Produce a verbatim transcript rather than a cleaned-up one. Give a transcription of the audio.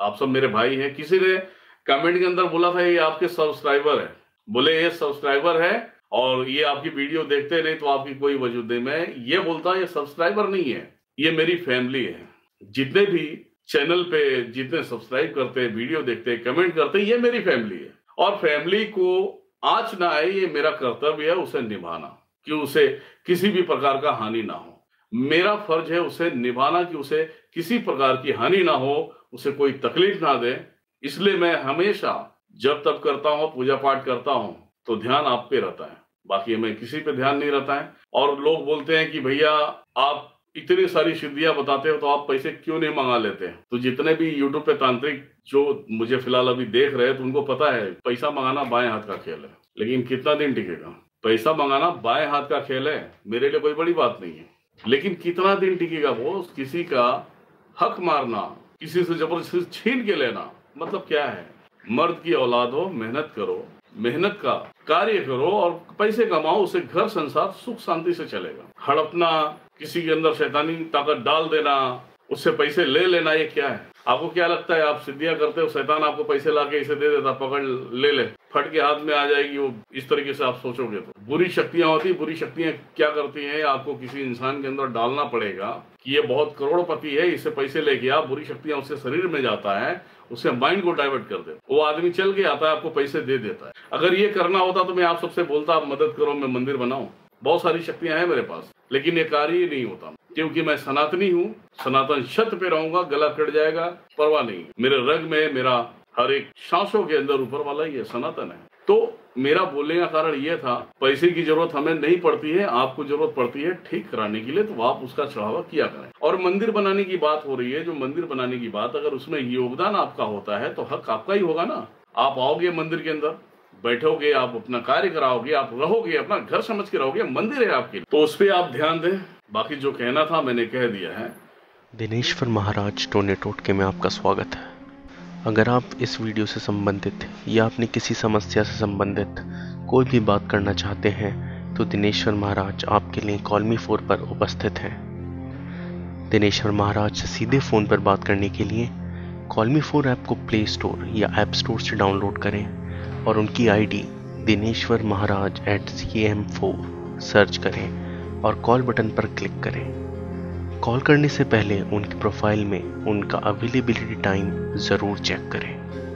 आप सब मेरे भाई हैं। किसी ने कमेंट के अंदर बोला था ये आपके सब्सक्राइबर है, बोले ये सब्सक्राइबर है और ये आपकी वीडियो देखते नहीं तो आपकी कोई वजूद नहीं। मैं ये बोलता ये सब्सक्राइबर नहीं है, ये मेरी फैमिली है। जितने भी चैनल पे जितने सब्सक्राइब करते हैं, वीडियो देखते हैं, कमेंट करते हैं, ये मेरी फैमिली है। और फैमिली को आंच ना आए ये मेरा कर्तव्य है उसे निभाना, कि उसे किसी भी प्रकार का हानि ना हो। मेरा फर्ज है उसे निभाना कि उसे किसी प्रकार की हानि ना हो, उसे कोई तकलीफ ना दे। इसलिए मैं हमेशा जब तब करता हूं, पूजा पाठ करता हूं तो ध्यान आप पे रहता है, बाकी मैं किसी पे ध्यान नहीं रहता है। और लोग बोलते हैं कि भैया आप इतनी सारी सिद्धियां बताते हो तो आप पैसे क्यों नहीं मंगा लेते हैं। तो जितने भी यूट्यूब पे तांत्रिक जो मुझे फिलहाल अभी देख रहे हैं तो उनको पता है पैसा मंगाना बाएं हाथ का खेल है, लेकिन कितना दिन टिकेगा। पैसा मंगाना बाएं हाथ का खेल है, मेरे लिए कोई बड़ी बात नहीं है, लेकिन कितना दिन टिकेगा वो। किसी का हक मारना, किसी से जबरदस्ती छीन के लेना, मतलब क्या है। मर्द की औलाद हो, मेहनत करो, मेहनत का कार्य करो और पैसे कमाओ, उसे घर संसार सुख शांति से चलेगा। हड़पना, किसी के अंदर शैतानी ताकत डाल देना, उससे पैसे ले लेना, ये क्या है। आपको क्या लगता है आप सिद्धियां करते हो, शैतान आपको पैसे लाके इसे दे देता, पकड़ ले ले, फट के हाथ में आ जाएगी वो। इस तरीके से आप सोचोगे तो बुरी शक्तियां होती। बुरी शक्तियां क्या करती हैं, आपको किसी इंसान के अंदर डालना पड़ेगा कि ये बहुत करोड़पति है, इससे पैसे लेके आप। बुरी शक्तियां उसके शरीर में जाता है, उससे माइंड को डाइवर्ट कर दे, वो आदमी चल के आता है, आपको पैसे दे देता है। अगर ये करना होता तो मैं आप सबसे बोलता आप मदद करो, मैं मंदिर बनाऊं। बहुत सारी शक्तियां हैं मेरे पास, लेकिन ये कार्य ही नहीं होता क्योंकि मैं सनातनी हूँ। सनातन छत पे रहूंगा, गला कट जाएगा, परवाह नहीं। मेरे रग में, मेरा हर एक सांसों के अंदर ऊपर वाला ही है, सनातन है। तो मेरा बोलने का कारण ये था, पैसे की जरूरत हमें नहीं पड़ती है, आपको जरूरत पड़ती है ठीक कराने के लिए, तो आप उसका चढ़ावा किया करें। और मंदिर बनाने की बात हो रही है, जो मंदिर बनाने की बात, अगर उसमें योगदान आपका होता है तो हक आपका ही होगा ना। आप आओगे मंदिर के अंदर, बैठोगे, आप अपना कार्य कराओगे, आप रहोगे, अपना घर समझ के रहोगे, मंदिर है आपके, तो उस पर आप ध्यान दें। बाकी जो कहना था मैंने कह दिया है। दिनेश्वर महाराज टोने टोटके में आपका स्वागत है। अगर आप इस वीडियो से संबंधित या अपनी किसी समस्या से संबंधित कोई भी बात करना चाहते हैं तो दिनेश्वर महाराज आपके लिए कॉल मी फोर पर उपस्थित हैं। दिनेश्वर महाराज से सीधे फ़ोन पर बात करने के लिए कॉल मी फोर ऐप को प्ले स्टोर या ऐप स्टोर से डाउनलोड करें और उनकी ID Dineshwar Maharaj at C M four search करें और कॉल बटन पर क्लिक करें। कॉल करने से पहले उनके प्रोफाइल में उनका अवेलेबिलिटी टाइम ज़रूर चेक करें।